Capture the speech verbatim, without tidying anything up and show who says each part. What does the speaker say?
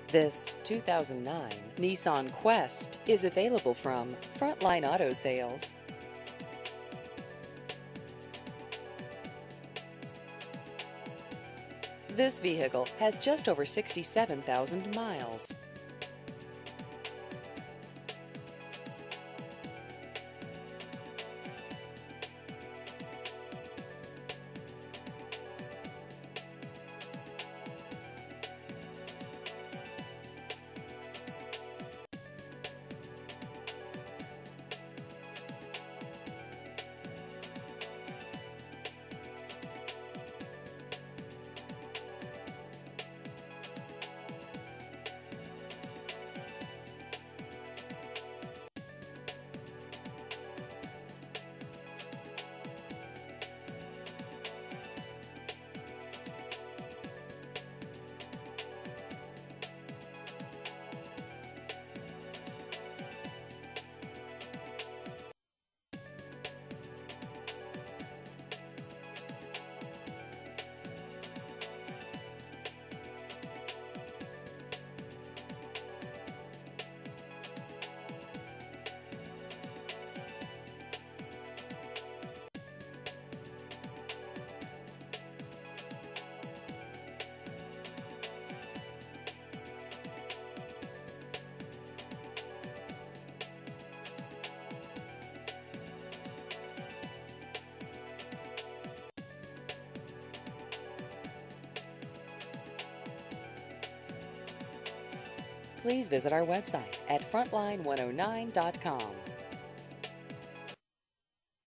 Speaker 1: This two thousand nine Nissan Quest is available from Frontline Auto Sales. This vehicle has just over sixty-seven thousand miles. Please visit our website at frontline one oh nine dot com.